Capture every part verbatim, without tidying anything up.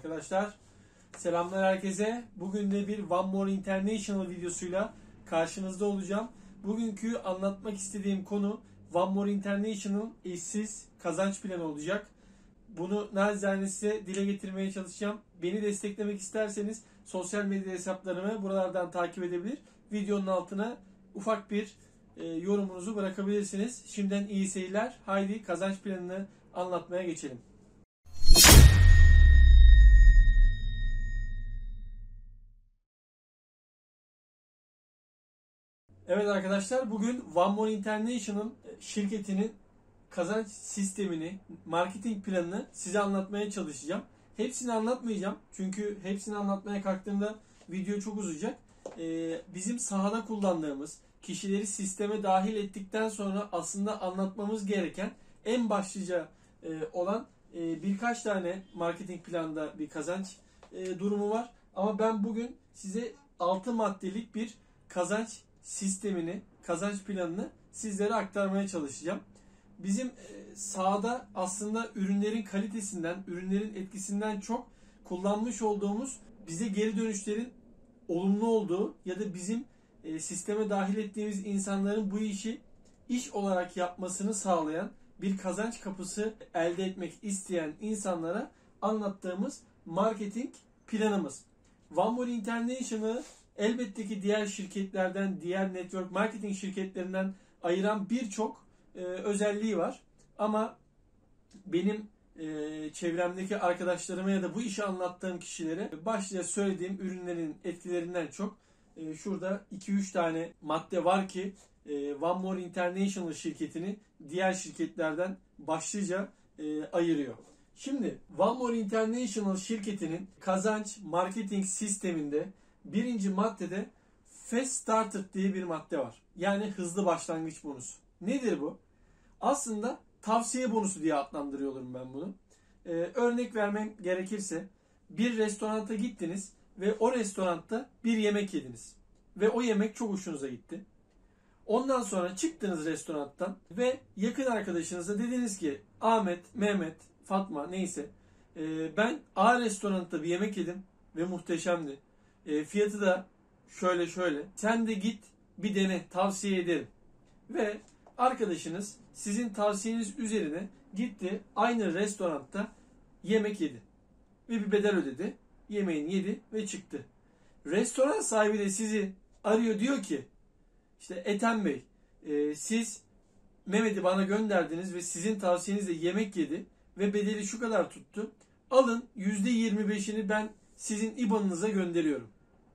Arkadaşlar selamlar herkese. Bugün de bir One More International videosuyla karşınızda olacağım. Bugünkü anlatmak istediğim konu One More International eşsiz kazanç planı olacak. Bunu naçizane size dile getirmeye çalışacağım. Beni desteklemek isterseniz sosyal medya hesaplarımı buralardan takip edebilir. Videonun altına ufak bir e, yorumunuzu bırakabilirsiniz. Şimdiden iyi seyirler. Haydi kazanç planını anlatmaya geçelim. Evet arkadaşlar, bugün One More International şirketinin kazanç sistemini, marketing planını size anlatmaya çalışacağım. Hepsini anlatmayacağım çünkü hepsini anlatmaya kalktığımda video çok uzayacak. Ee, bizim sahada kullandığımız kişileri sisteme dahil ettikten sonra aslında anlatmamız gereken en başlıca e, olan e, birkaç tane marketing planında bir kazanç e, durumu var. Ama ben bugün size altı maddelik bir kazanç sistemini, kazanç planını sizlere aktarmaya çalışacağım. Bizim sahada aslında ürünlerin kalitesinden, ürünlerin etkisinden çok kullanmış olduğumuz bize geri dönüşlerin olumlu olduğu ya da bizim sisteme dahil ettiğimiz insanların bu işi iş olarak yapmasını sağlayan bir kazanç kapısı elde etmek isteyen insanlara anlattığımız marketing planımız. One More International'ı elbette ki diğer şirketlerden, diğer network marketing şirketlerinden ayıran birçok e, özelliği var. Ama benim e, çevremdeki arkadaşlarıma ya da bu işi anlattığım kişilere başta söylediğim ürünlerin etkilerinden çok e, şurada iki üç tane madde var ki e, One More International şirketini diğer şirketlerden başlıca e, ayırıyor. Şimdi One More International şirketinin kazanç marketing sisteminde birinci maddede Fast Starter diye bir madde var. Yani hızlı başlangıç bonusu. Nedir bu? Aslında tavsiye bonusu diye adlandırıyorum ben bunu. Ee, örnek vermem gerekirse bir restoranta gittiniz ve o restoranda bir yemek yediniz. Ve o yemek çok hoşunuza gitti. Ondan sonra çıktınız restorandan ve yakın arkadaşınıza dediniz ki Ahmet, Mehmet, Fatma neyse e, ben A restoranda bir yemek yedim ve muhteşemdi. E, fiyatı da şöyle şöyle. Sen de git bir dene, tavsiye ederim. Ve arkadaşınız sizin tavsiyeniz üzerine gitti aynı restoranda yemek yedi. Ve bir bedel ödedi. Yemeğini yedi ve çıktı. Restoran sahibi de sizi arıyor, diyor ki işte Ethem Bey e, siz Mehmet'i bana gönderdiniz ve sizin tavsiyenizle yemek yedi ve bedeli şu kadar tuttu. Alın yüzde yirmi beşini ben sizin I B A N'ınıza gönderiyorum.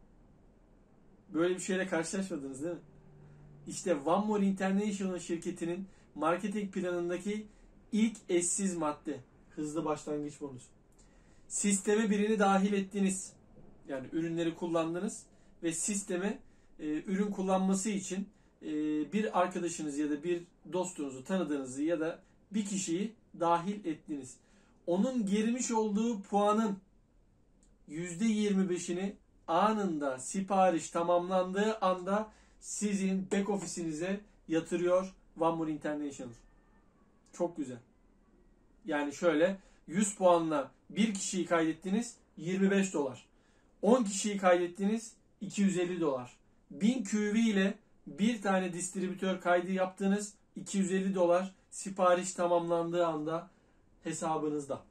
Böyle bir şeyle karşılaşmadınız değil mi? İşte One More International şirketinin marketing planındaki ilk eşsiz madde. Hızlı başlangıç bonusu. Sisteme birini dahil ettiniz. Yani ürünleri kullandınız ve sisteme e, ürün kullanması için e, bir arkadaşınız ya da bir dostunuzu, tanıdığınızı ya da bir kişiyi dahil ettiniz. Onun girmiş olduğu puanın yüzde yirmi beşini anında sipariş tamamlandığı anda sizin back ofisinize yatırıyor One More International. Çok güzel. Yani şöyle yüz puanla bir kişiyi kaydettiniz yirmi beş dolar. on kişiyi kaydettiniz iki yüz elli dolar. bin Q V ile bir tane distribütör kaydı yaptınız iki yüz elli dolar sipariş tamamlandığı anda hesabınızda.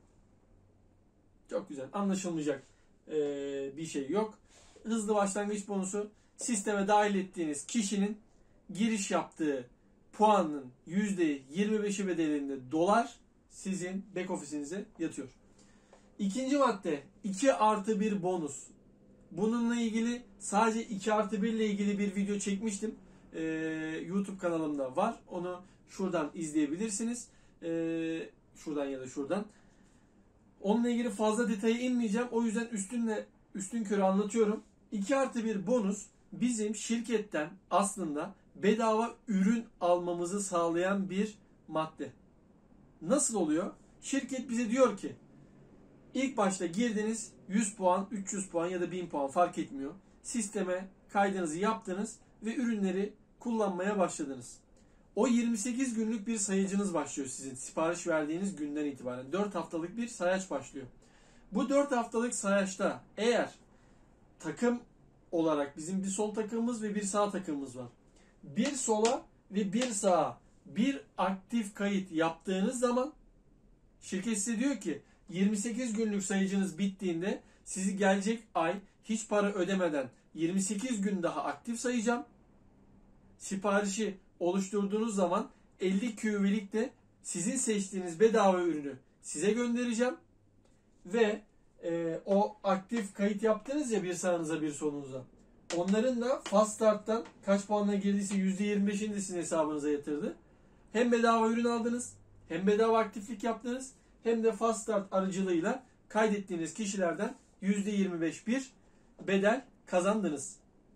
Çok güzel. Anlaşılmayacak ee, bir şey yok. Hızlı başlangıç bonusu sisteme dahil ettiğiniz kişinin giriş yaptığı puanın yüzde yirmi beşi bedelinde dolar sizin back ofisinize yatıyor. İkinci madde iki artı bir bonus. Bununla ilgili sadece iki artı bir ile ilgili bir video çekmiştim. Ee, YouTube kanalımda var. Onu şuradan izleyebilirsiniz. Ee, şuradan ya da şuradan. Onunla ilgili fazla detaya inmeyeceğim. O yüzden üstünle üstünkörü anlatıyorum. iki artı bir bonus bizim şirketten aslında bedava ürün almamızı sağlayan bir madde. Nasıl oluyor? Şirket bize diyor ki ilk başta girdiniz yüz puan, üç yüz puan ya da bin puan fark etmiyor. Sisteme kaydınızı yaptınız ve ürünleri kullanmaya başladınız. O yirmi sekiz günlük bir sayacınız başlıyor sizin sipariş verdiğiniz günden itibaren. dört haftalık bir sayaç başlıyor. Bu dört haftalık sayaçta eğer takım olarak bizim bir sol takımımız ve bir sağ takımımız var. Bir sola ve bir sağa bir aktif kayıt yaptığınız zaman şirket size diyor ki yirmi sekiz günlük sayıcınız bittiğinde sizi gelecek ay hiç para ödemeden yirmi sekiz gün daha aktif sayacağım. Siparişi oluşturduğunuz zaman elli Q V'lik de sizin seçtiğiniz bedava ürünü size göndereceğim. Ve e, o aktif kayıt yaptınız ya bir sağınıza bir solunuza. Onların da Fast Start'tan kaç puanla girdiyse yüzde yirmi beşini de sizin hesabınıza yatırdı. Hem bedava ürün aldınız, hem bedava aktiflik yaptınız, hem de Fast Start aracılığıyla kaydettiğiniz kişilerden yüzde yirmi beş bir bedel kazandınız.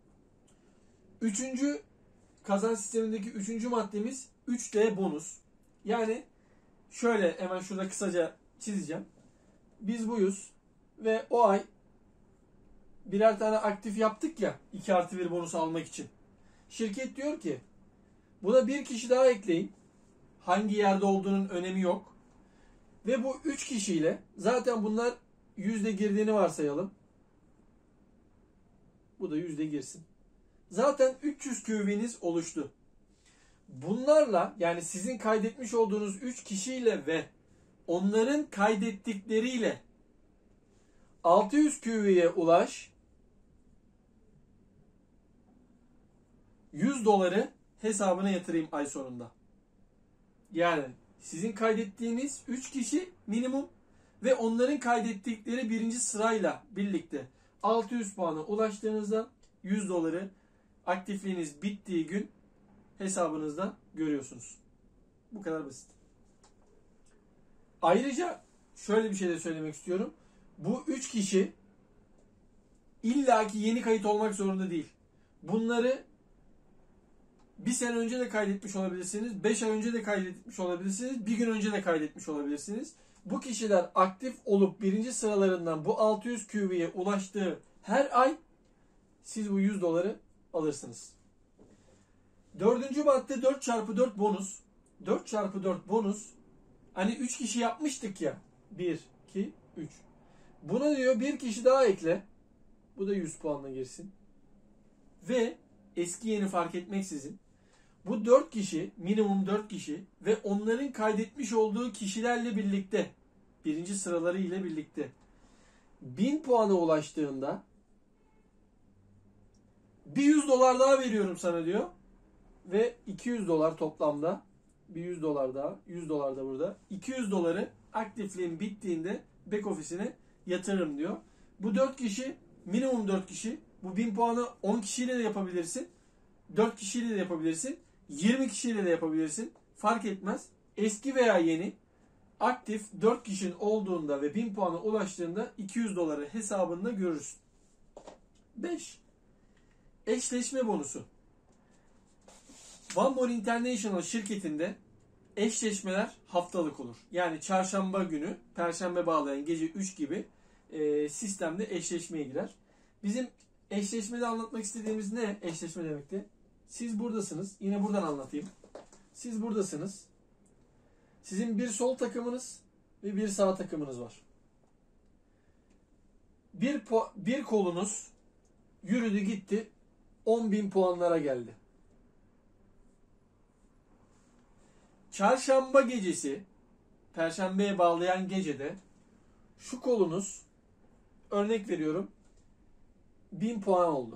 Üçüncü kazanç sistemindeki üçüncü maddemiz üç D bonus. Yani şöyle hemen şurada kısaca çizeceğim. Biz buyuz ve o ay birer tane aktif yaptık ya iki artı bir bonus almak için. Şirket diyor ki buna bir kişi daha ekleyin. Hangi yerde olduğunun önemi yok. Ve bu üç kişiyle zaten bunlar yüzde girdiğini varsayalım. Bu da yüzde girsin. Zaten üç yüz Q V'niz oluştu. Bunlarla yani sizin kaydetmiş olduğunuz üç kişiyle ve onların kaydettikleriyle altı yüz Q V'ye ulaş. yüz doları hesabına yatırayım ay sonunda. Yani sizin kaydettiğiniz üç kişi minimum ve onların kaydettikleri birinci sırayla birlikte altı yüz puana ulaştığınızda yüz doları aktifliğiniz bittiği gün hesabınızda görüyorsunuz. Bu kadar basit. Ayrıca şöyle bir şey de söylemek istiyorum. Bu üç kişi illaki yeni kayıt olmak zorunda değil. Bunları bir sene önce de kaydetmiş olabilirsiniz. beş ay önce de kaydetmiş olabilirsiniz. Bir gün önce de kaydetmiş olabilirsiniz. Bu kişiler aktif olup birinci sıralarından bu altı yüz Q V'ye ulaştığı her ay siz bu yüz doları alırsınız. Dördüncü madde dört çarpı dört bonus. dört çarpı dört bonus. Hani üç kişi yapmıştık ya. bir, iki, üç. Buna diyor bir kişi daha ekle. Bu da yüz puanla girsin. Ve eski yeni fark etmeksizin bu dört kişi, minimum dört kişi ve onların kaydetmiş olduğu kişilerle birlikte, birinci sıraları ile birlikte bin puana ulaştığında bir yüz dolar daha veriyorum sana diyor. Ve iki yüz dolar toplamda, bir yüz dolar daha, yüz dolar da burada. iki yüz doları aktifliğin bittiğinde back ofisine yatırırım diyor. Bu dört kişi, minimum dört kişi. Bu bin puanı on kişiyle de yapabilirsin. dört kişiyle de yapabilirsin. yirmi kişiyle de yapabilirsin. Fark etmez. Eski veya yeni aktif dört kişinin olduğunda ve bin puana ulaştığında iki yüz doları hesabında görürsün. beş. Eşleşme bonusu. One More International şirketinde eşleşmeler haftalık olur. Yani çarşamba günü, perşembe bağlayan gece üç gibi e, sistemde eşleşmeye girer. Bizim eşleşmede anlatmak istediğimiz ne? Eşleşme demekti. Siz buradasınız. Yine buradan anlatayım. Siz buradasınız. Sizin bir sol takımınız ve bir sağ takımınız var. Bir, bir kolunuz yürüdü gitti on bin puanlara geldi. Çarşamba gecesi, perşembeye bağlayan gecede şu kolunuz, örnek veriyorum, bin puan oldu.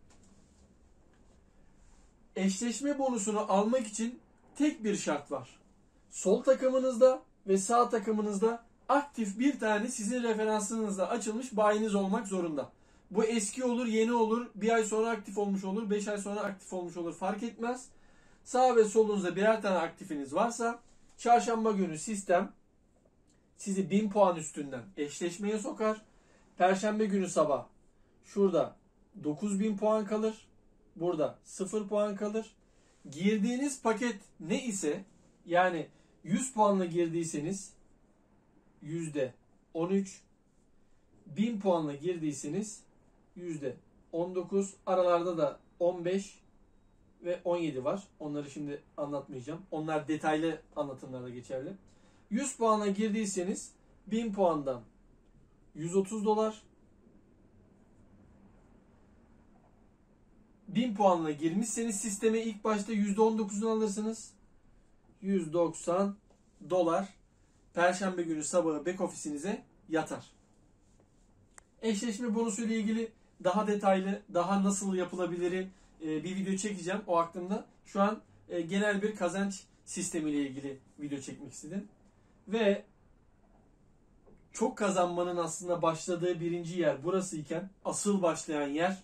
Eşleşme bonusunu almak için tek bir şart var. Sol takımınızda ve sağ takımınızda aktif bir tane sizin referansınızda açılmış bayiniz olmak zorunda. Bu eski olur, yeni olur, bir ay sonra aktif olmuş olur, beş ay sonra aktif olmuş olur, fark etmez. Sağ ve solunuzda birer tane aktifiniz varsa çarşamba günü sistem sizi bin puan üstünden eşleşmeye sokar. Perşembe günü sabah şurada dokuz bin puan kalır. Burada sıfır puan kalır. Girdiğiniz paket ne ise, yani yüz puanla girdiyseniz yüzde on üç, bin puanla girdiyseniz yüzde on dokuz, aralarda da on beş ve on yedi var. Onları şimdi anlatmayacağım. Onlar detaylı anlatımlarda geçerli. yüz puanla girdiyseniz bin puandan yüz otuz dolar. bin puanla girmişseniz sisteme ilk başta yüzde on dokuzunu alırsınız. yüz doksan dolar Perşembe günü sabahı back ofisinize yatar. Eşleşme bonusu ile ilgili daha detaylı, daha nasıl yapılabiliri bir video çekeceğim. O aklımda. Şu an genel bir kazanç sistemi ile ilgili video çekmek istedim. Ve çok kazanmanın aslında başladığı birinci yer burası iken asıl başlayan yer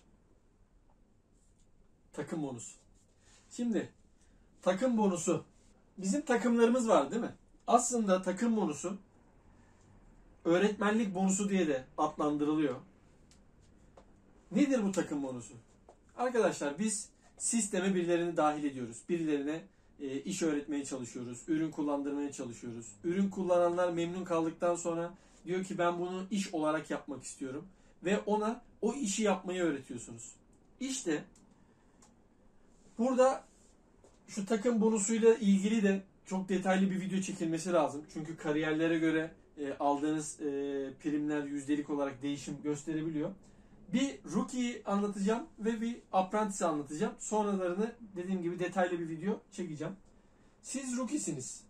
takım bonusu. Şimdi takım bonusu. Bizim takımlarımız var değil mi? Aslında takım bonusu öğretmenlik bonusu diye de adlandırılıyor. Nedir bu takım bonusu? Arkadaşlar biz sisteme birilerini dahil ediyoruz. Birilerine e, iş öğretmeye çalışıyoruz. Ürün kullandırmaya çalışıyoruz. Ürün kullananlar memnun kaldıktan sonra diyor ki ben bunu iş olarak yapmak istiyorum. Ve ona o işi yapmayı öğretiyorsunuz. İşte burada şu takım bonusuyla ilgili de çok detaylı bir video çekilmesi lazım. Çünkü kariyerlere göre e, aldığınız e, primler yüzdelik olarak değişim gösterebiliyor. Bir rookie'yi anlatacağım ve bir apprentice'i anlatacağım. Sonralarını dediğim gibi detaylı bir video çekeceğim. Siz rookie'siniz.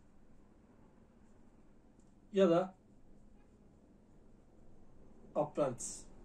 Ya da apprentice.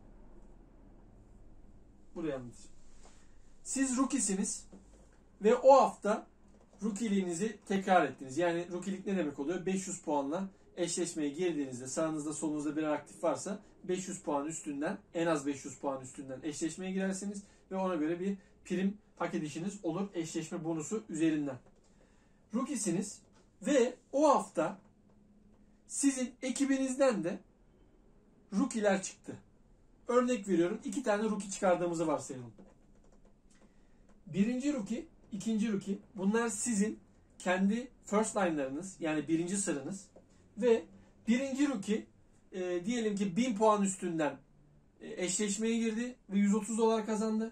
Buraya anlatacağım. Siz rookie'siniz ve o hafta rookie'liğinizi tekrar ettiniz. Yani rookie'lik ne demek oluyor? beş yüz puanla eşleşmeye girdiğinizde sağınızda solunuzda birer aktif varsa beş yüz puan üstünden, en az beş yüz puan üstünden eşleşmeye girersiniz ve ona göre bir prim hak edişiniz olur eşleşme bonusu üzerinden. Rookie'siniz ve o hafta sizin ekibinizden de rookie'ler çıktı. Örnek veriyorum, iki tane rookie çıkardığımızı varsayalım. Birinci rookie, ikinci rookie, bunlar sizin kendi first line'larınız, yani birinci sıranız ve birinci rookie e, diyelim ki bin puan üstünden e, eşleşmeye girdi ve yüz otuz dolar kazandı.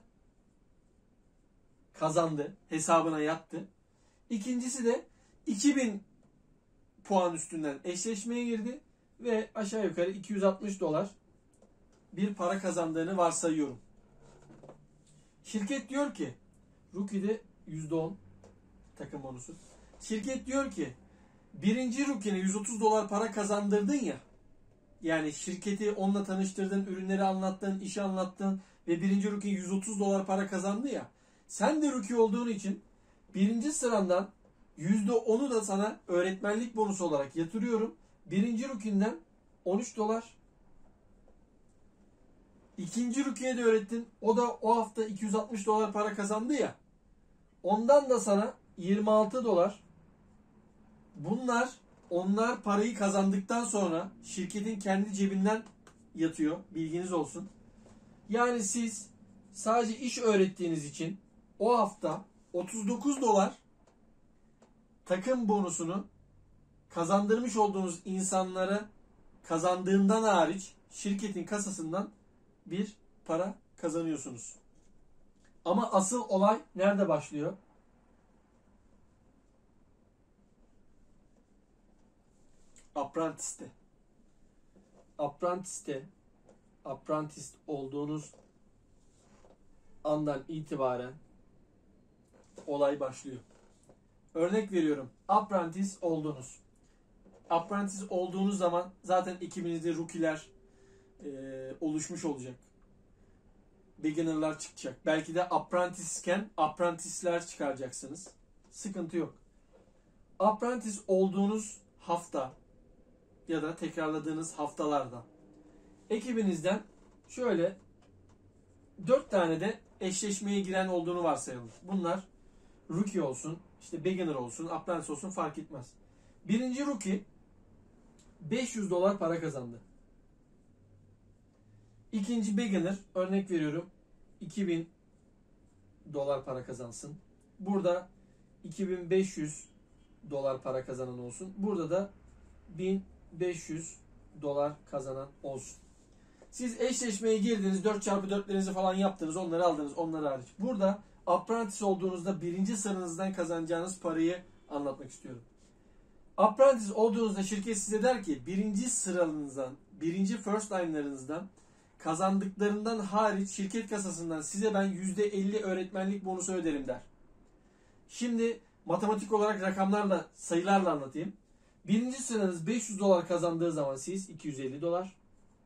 Kazandı, hesabına yattı. İkincisi de iki bin puan üstünden eşleşmeye girdi ve aşağı yukarı iki yüz altmış dolar bir para kazandığını varsayıyorum. Şirket diyor ki, rookie'de yüzde on takım bonusu. Şirket diyor ki, birinci rookie'ne yüz otuz dolar para kazandırdın ya, yani şirketi onunla tanıştırdın, ürünleri anlattın, işi anlattın ve birinci rookie yüz otuz dolar para kazandı ya, sen de rookie olduğun için birinci sırandan yüzde onu da sana öğretmenlik bonusu olarak yatırıyorum. Birinci rookie'nden on üç dolar. İkinci rookie'ye de öğrettin. O da o hafta iki yüz altmış dolar para kazandı ya. Ondan da sana yirmi altı dolar. Bunlar, onlar parayı kazandıktan sonra şirketin kendi cebinden yatıyor. Bilginiz olsun. Yani siz sadece iş öğrettiğiniz için o hafta otuz dokuz dolar takım bonusunu kazandırmış olduğunuz insanlara kazandığından hariç şirketin kasasından bir para kazanıyorsunuz. Ama asıl olay nerede başlıyor? Apprentice'te. Apprentice'te apprentice olduğunuz andan itibaren olay başlıyor. Örnek veriyorum. Apprentice oldunuz. Apprentice olduğunuz zaman zaten ekibinizde rookie'ler e, oluşmuş olacak. Beginner'lar çıkacak. Belki de apprentice'ken apprentice'ler çıkaracaksınız. Sıkıntı yok. Apprentice olduğunuz hafta ya da tekrarladığınız haftalarda ekibinizden şöyle dört tane de eşleşmeye giren olduğunu varsayalım. Bunlar rookie olsun, işte beginner olsun, apprentice olsun fark etmez. Birinci rookie beş yüz dolar para kazandı. İkinci beginner, örnek veriyorum, iki bin dolar para kazansın. Burada iki bin beş yüz dolar para kazanan olsun. Burada da bin beş yüz dolar kazanan olsun. Siz eşleşmeye girdiniz, dört çarpı dörtlerinizi falan yaptınız, onları aldınız, onları hariç. Burada apprentice olduğunuzda birinci sıranızdan kazanacağınız parayı anlatmak istiyorum. Apprentice olduğunuzda şirket size der ki birinci sıranızdan birinci first line'larınızdan kazandıklarından hariç şirket kasasından size ben yüzde elli öğretmenlik bonusu öderim der. Şimdi matematik olarak rakamlarla, sayılarla anlatayım. Birinci sıranız beş yüz dolar kazandığı zaman siz iki yüz elli dolar.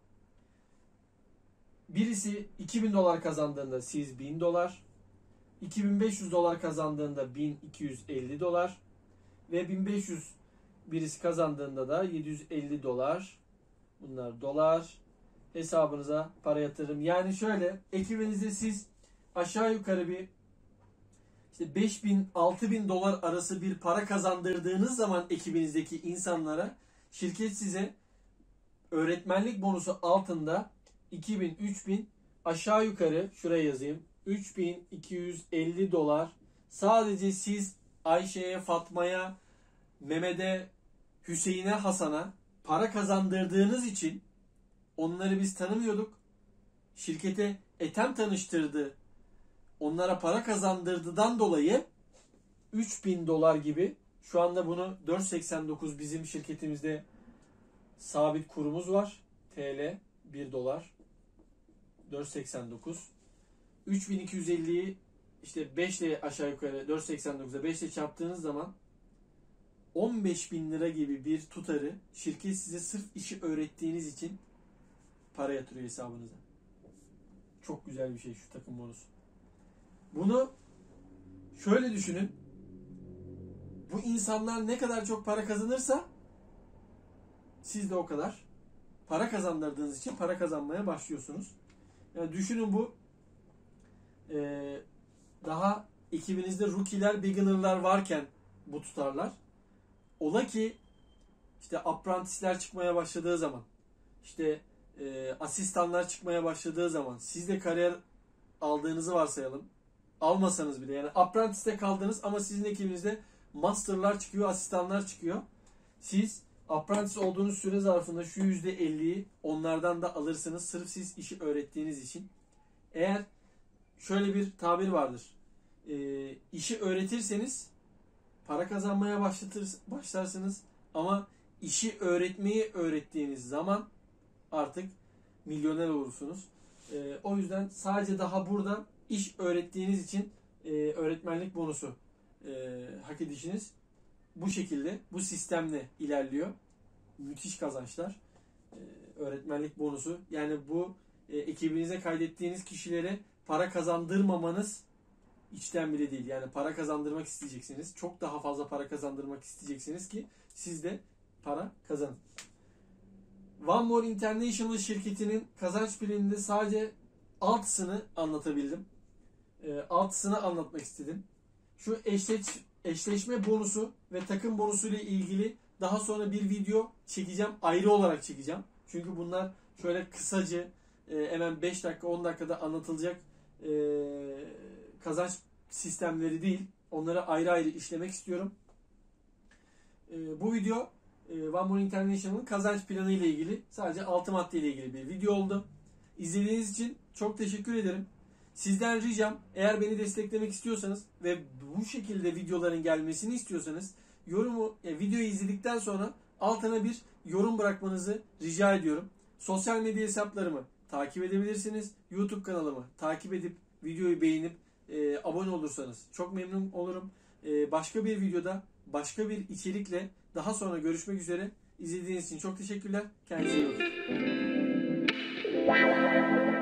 Birisi iki bin dolar kazandığında siz bin dolar. iki bin beş yüz dolar kazandığında bin iki yüz elli dolar. Ve bin beş yüz birisi kazandığında da yedi yüz elli dolar. Bunlar dolar. Hesabınıza para yatırım. Yani şöyle, ekibinizde siz aşağı yukarı bir işte beş bin altı bin dolar arası bir para kazandırdığınız zaman ekibinizdeki insanlara şirket size öğretmenlik bonusu altında iki bin üç bin aşağı yukarı şuraya yazayım üç bin iki yüz elli dolar sadece siz Ayşe'ye, Fatma'ya, Mehmet'e, Hüseyin'e, Hasan'a para kazandırdığınız için onları biz tanımıyorduk. Şirkete Ethem tanıştırdı. Onlara para kazandırdıdan dolayı üç bin dolar gibi, şu anda bunu dört seksen dokuz bizim şirketimizde sabit kurumuz var. T L bir dolar dört seksen dokuz. üç bin iki yüz elliyi işte beş ile aşağı yukarı dört seksen dokuza beş ile çarptığınız zaman on beş bin lira gibi bir tutarı şirket size sırf işi öğrettiğiniz için para yatırıyor hesabınıza. Çok güzel bir şey şu takım bonusu. Bunu şöyle düşünün. Bu insanlar ne kadar çok para kazanırsa siz de o kadar para kazandırdığınız için para kazanmaya başlıyorsunuz. Yani düşünün, bu ee, daha ekibinizde rookie'ler, beginner'lar varken bu tutarlar. Ola ki işte apprentice'ler çıkmaya başladığı zaman, işte e, asistanlar çıkmaya başladığı zaman, siz de kariyer aldığınızı varsayalım. Almasanız bile, yani apprentice'de kaldınız ama sizin ekibinizde master'lar çıkıyor, asistanlar çıkıyor. Siz apprentice olduğunuz süre zarfında şu yüzde elliyi onlardan da alırsınız sırf siz işi öğrettiğiniz için. Eğer şöyle bir tabir vardır. E, işi öğretirseniz para kazanmaya başlatır, başlarsınız ama işi öğretmeyi öğrettiğiniz zaman artık milyoner olursunuz. E, o yüzden sadece daha burada iş öğrettiğiniz için e, öğretmenlik bonusu e, hak edişiniz bu şekilde, bu sistemle ilerliyor. Müthiş kazançlar. E, öğretmenlik bonusu. Yani bu e, ekibinize kaydettiğiniz kişilere para kazandırmamanız içten bile değil. Yani para kazandırmak isteyeceksiniz. Çok daha fazla para kazandırmak isteyeceksiniz ki siz de para kazanın. One More International şirketinin kazanç planında sadece altısını anlatabildim. E, altısını anlatmak istedim. Şu eşleş, eşleşme bonusu ve takım bonusu ile ilgili daha sonra bir video çekeceğim. Ayrı olarak çekeceğim. Çünkü bunlar şöyle kısacı, e, hemen beş dakika on dakikada anlatılacak e, kazanç sistemleri değil. Onları ayrı ayrı işlemek istiyorum. E, bu video e, One More International'ın kazanç planı ile ilgili, sadece altı madde ile ilgili bir video oldu. İzlediğiniz için çok teşekkür ederim. Sizden ricam, eğer beni desteklemek istiyorsanız ve bu şekilde videoların gelmesini istiyorsanız yorumu, yani videoyu izledikten sonra altına bir yorum bırakmanızı rica ediyorum. Sosyal medya hesaplarımı takip edebilirsiniz. YouTube kanalımı takip edip videoyu beğenip e, abone olursanız çok memnun olurum. E, başka bir videoda başka bir içerikle daha sonra görüşmek üzere. İzlediğiniz için çok teşekkürler. Kendinize iyi bakın.